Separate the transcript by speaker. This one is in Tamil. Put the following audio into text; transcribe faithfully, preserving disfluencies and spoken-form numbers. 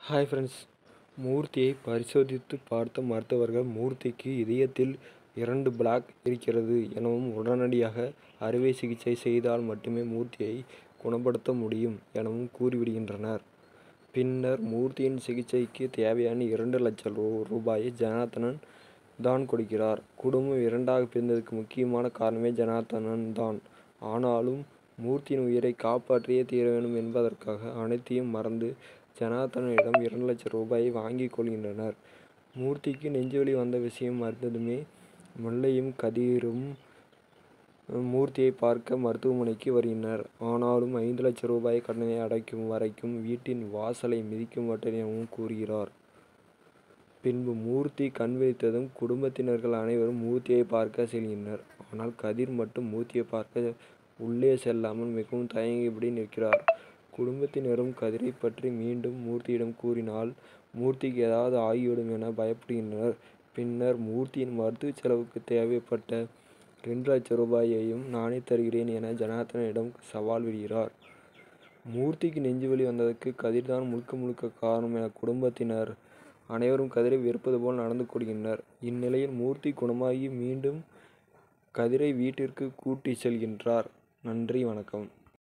Speaker 1: Hi friends. மூர்த்தியை பரிசோதித்து பார்த்த மருத்துவர்கள் மூர்த்திக்கு இதயத்தில் இரண்டு பிளாக் இருக்கிறது எனவும் உடனடியாக அறுவை சிகிச்சை செய்தால் மட்டுமே மூர்த்தியை குணப்படுத்த முடியும் எனவும் கூறிவிடுகின்றனர். பின்னர் மூர்த்தியின் சிகிச்சைக்கு தேவையான இரண்டு லட்சம் ரூபாயை ஜனார்த்தனன் தான் கொடுக்கிறார். குடும்பம் இரண்டாக பிரிந்ததற்கு முக்கியமான காரணமே ஜனார்த்தனன் தான். ஆனாலும் மூர்த்தியின் உயிரை காப்பாற்றியே தீர வேண்டும் என்பதற்காக அனைத்தையும் மறந்து ஜனார்த்தனனிடம் இரண்டு லட்சம் ரூபாயை வாங்கிக் கொள்கின்றனர். மூர்த்திக்கு நெஞ்சுவலி வந்த விஷயம் அறிந்ததுமே முல்லையும் கதிரும் மூர்த்தியை பார்க்க மருத்துவமனைக்கு வருகின்றனர். ஆனாலும் ஐந்து லட்சம் ரூபாய் கடனை அடைக்கும் வரைக்கும் வீட்டின் வாசலை மிதிக்க மாட்டேன் எனவும் கூறுகிறார். பின்பு மூர்த்தி கண் விழித்ததும் குடும்பத்தினர்கள் அனைவரும் மூர்த்தியை பார்க்க செல்கின்றனர். ஆனால் கதிர் மட்டும் மூர்த்தியை பார்க்க உள்ளே செல்லாமல் மிகவும் தயங்கியபடி நிற்கிறார். குடும்பத்தினரும் கதிரை பற்றி மீண்டும் மூர்த்தியிடம் கூறினால் மூர்த்திக்கு ஏதாவது ஆகிவிடும் என பயப்படுகின்றனர். பின்னர் மூர்த்தியின் மருத்துவ செலவுக்கு தேவைப்பட்ட இரண்டு லட்சம் ரூபாயையும் நானே தருகிறேன் என ஜனார்த்தனனிடம் சவால் விடுகிறார். மூர்த்திக்கு நெஞ்சுவலி வந்ததற்கு கதிர்தான் முழுக்க முழுக்க காரணம் என குடும்பத்தினர் அனைவரும் கதிரை வெறுப்பது போல் நடந்து கொள்கின்றனர். இந்நிலையில் மூர்த்தி குணமாகி மீண்டும் கதிரை வீட்டிற்கு கூட்டி செல்கின்றார். நன்றி, வணக்கம்.